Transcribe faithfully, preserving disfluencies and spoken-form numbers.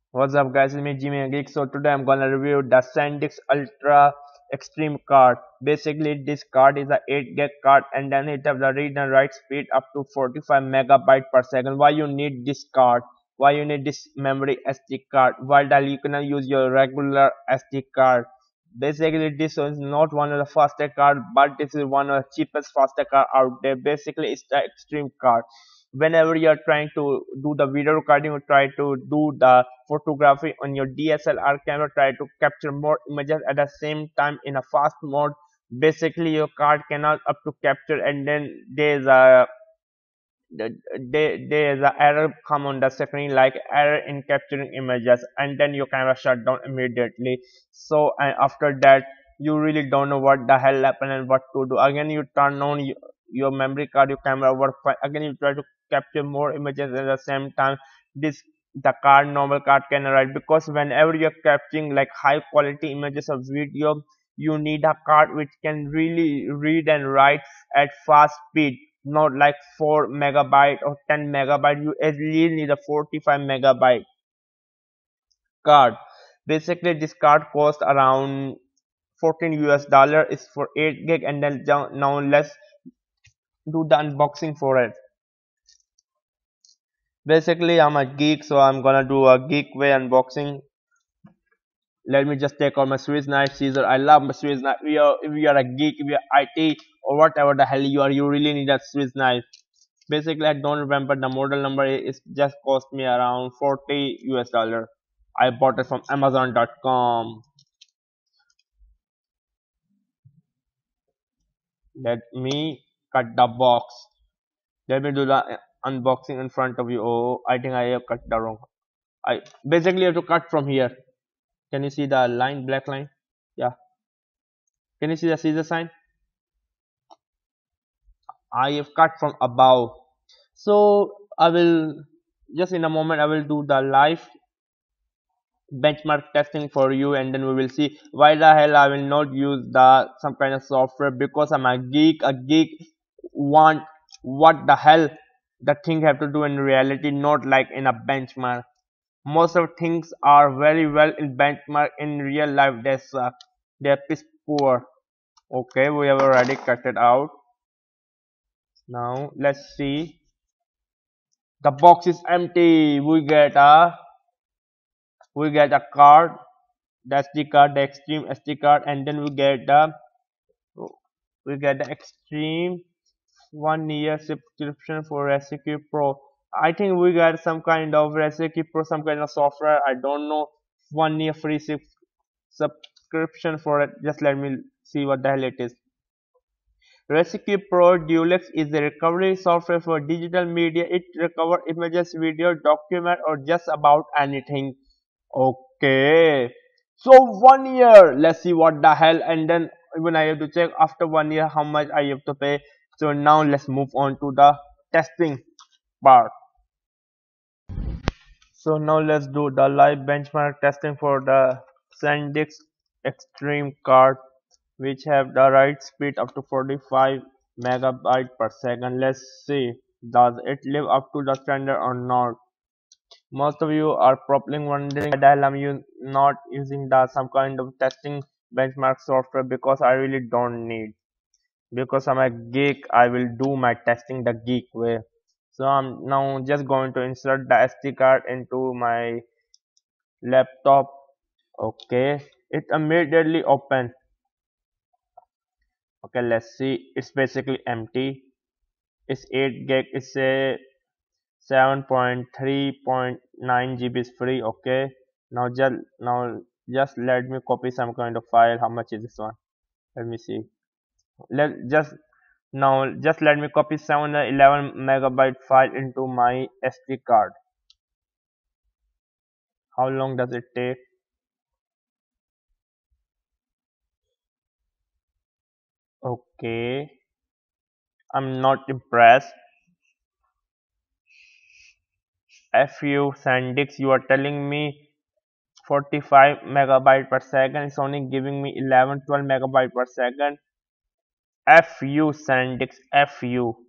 What's up guys, it's me Jimmy and Geek. So today I'm gonna review the SanDisk Ultra Extreme card. Basically this card is a eight gig card and then it has the read and write speed up to forty-five megabyte per second. Why you need this card? Why you need this memory S D card? Why that you cannot use your regular S D card? Basically this is not one of the fastest card, but this is one of the cheapest fastest card out there. Basically it's the extreme card. Whenever you are trying to do the video recording or try to do the photography on your D S L R camera, try to capture more images at the same time in a fast mode. Basically your card cannot up to capture, and then there's a there, there's a error come on the screen like error in capturing images, and then your camera shut down immediately. So and after that you really don't know what the hell happened and what to do. Again you turn on your, your memory card, your camera work fine. Again you try to capture more images at the same time. This the card normal card cannot write, because whenever you're capturing like high quality images of video, you need a card which can really read and write at fast speed, not like four megabyte or ten megabyte. You at least need a forty-five megabyte card. Basically this card costs around fourteen U S dollar, is for eight gig. And then now let's do the unboxing for it. Basically I'm a geek, so I'm gonna do a geek way unboxing. Let me just take out my Swiss knife, Caesar. I love my Swiss knife. We are, if you are a geek, if you are I T or whatever the hell you are, you really need a Swiss knife. Basically I don't remember the model number. It just cost me around forty U S dollar. I bought it from amazon dot com. Let me cut the box. Let me do the unboxing in front of you. Oh, I think I have cut the wrong. I basically have to cut from here. Can you see the line, black line? Yeah. Can you see the scissor sign? I have cut from above. So I will just in a moment I will do the live benchmark testing for you, and then we will see why the hell I will not use the some kind of software, because I'm a geek. A geek want what the hell the thing have to do in reality, not like in a benchmark. Most of things are very well in benchmark, in real life they suck. They're piss poor. Okay, we have already cut it out. Now let's see. The box is empty. We get a we get a card, the S D card, the extreme S D card, and then we get the we get the extreme one year subscription for Recipe Pro. I think we got some kind of Recipe Pro, some kind of software. I don't know. One year free sub subscription for it. Just let me see what the hell it is. Recipe Pro Deluxe is a recovery software for digital media. It recovers images, video, document, or just about anything. Okay. So one year. Let's see what the hell. And then even I have to check after one year how much I have to pay. So now let's move on to the testing part. So now let's do the live benchmark testing for the SanDisk Extreme card, which have the write speed up to forty-five megabyte per second. Let's see, does it live up to the standard or not? Most of you are probably wondering why the hell I'm u- not using the some kind of testing benchmark software, because I really don't need. Because I'm a geek, I will do my testing the geek way. So I'm now just going to insert the S D card into my laptop. Okay, it immediately open. Okay, let's see, it's basically empty. It's eight gig. It's a seven point three point nine G B is free. Okay, now just now just let me copy some kind of file. How much is this one? Let me see. Let just now just let me copy seven eleven megabyte file into my S D card. How long does it take? Okay, I'm not impressed. F you SanDisk, you are telling me forty-five megabyte per second. It's only giving me eleven twelve megabyte per second. F you SanDisk, F you.